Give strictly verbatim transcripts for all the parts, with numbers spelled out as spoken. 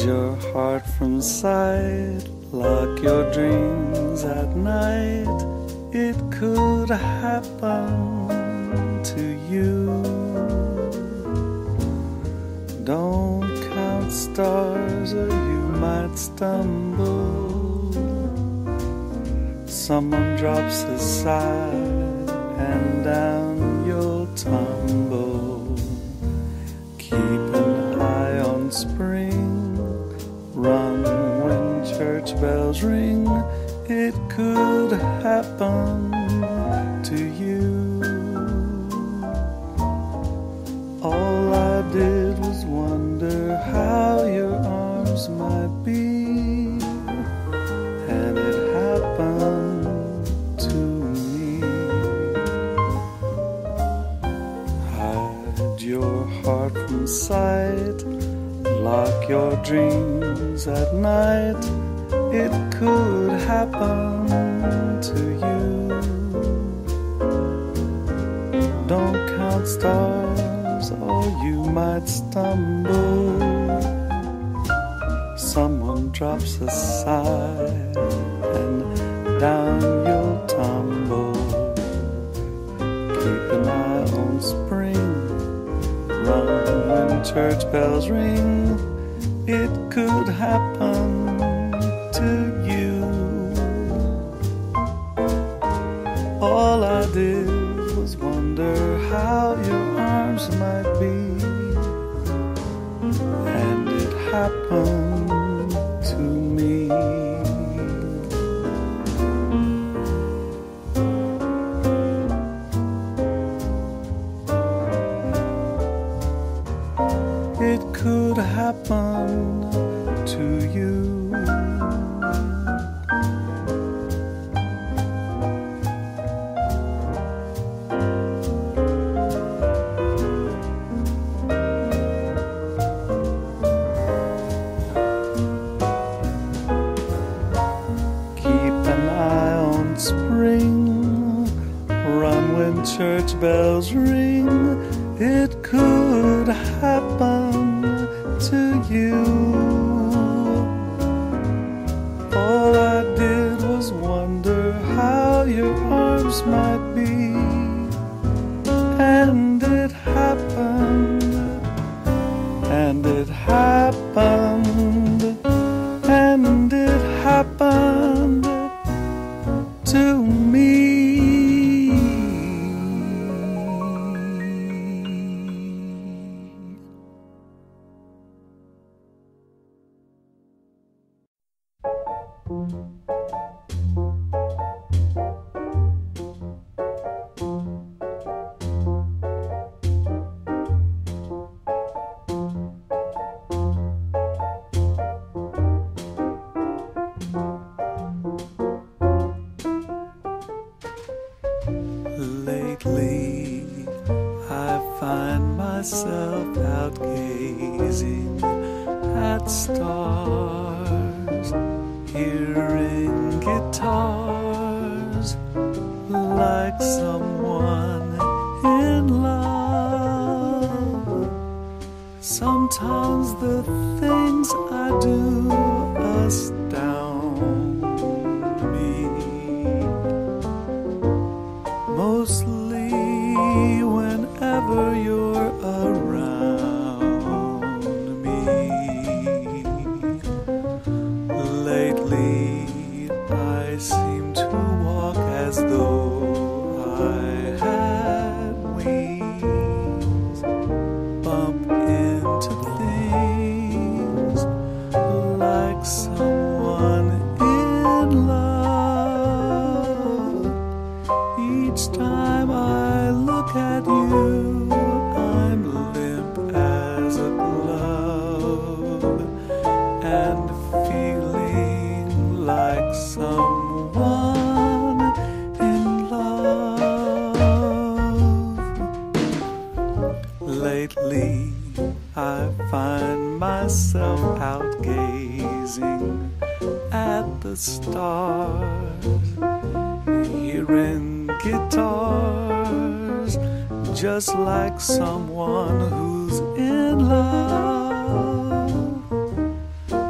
your heart from sight, lock your dreams at night. It could happen to you. Don't count stars or you might stumble. Someone drops a sigh and down you'll tumble. Keep an eye on spring, run when church bells ring. It could happen to you. All I did was wonder how your arms might be, and it happened to me. Hide your heart from sight, lock your dreams at night. It could happen to you. Don't count stars or you might stumble. Someone drops a sigh and down you'll tumble. Keep an eye on spring, run when church bells ring. It could happen to you. All I did was wonder how your arms might be, and it happened to me. It could happen to you. Church bells ring. It could happen to you. All I did was wonder how your arms might be, and it happened, and it happened, and it happened to me. Lately, I find myself out gazing at stars, hearing guitars, like someone in love. Sometimes the things I do astound me, mostly whenever you're around me. Lately, I seem to walk as though I had wings, bump into things like someone in love. Each time I look at you, I'm limp as a glove and feeling like someone in love. Lately, I find myself out gazing at the stars, hearing guitars, just like someone who's in love.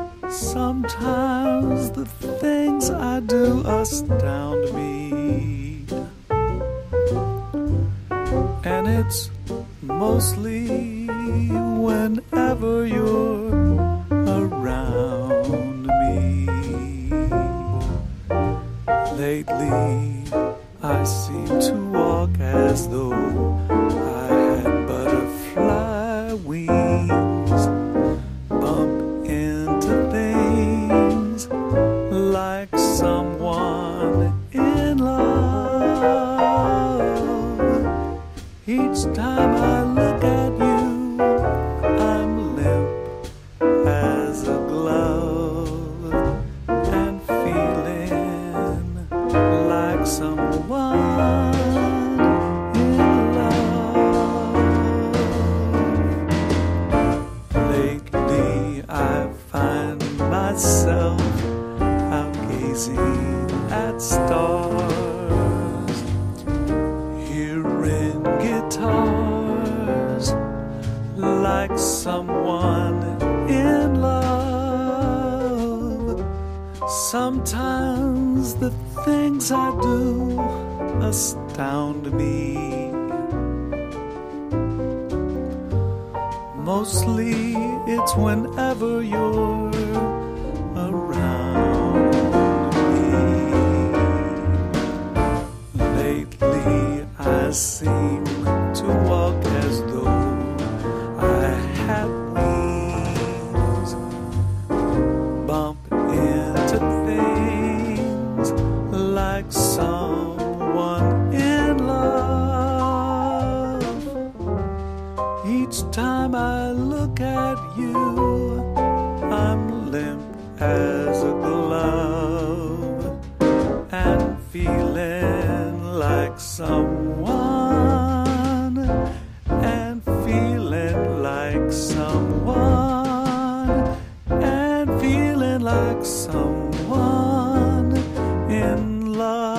you're around me. Lately, I seem to walk as though I had butterfly wings, bump into things like someone in love. Each time I look at you, I'm limp as a glove and feeling like someone in love. Lately I find myself out gazing at stars, hearing guitars like someone in love. Sometimes the things I do astound me. Mostly it's whenever you're around me. Lately I seem to walk as though I had wings, bump into things like someone in love. Each time I look at you, I'm limp as a glove and feeling like someone, and feeling like someone, and feeling like someone in love.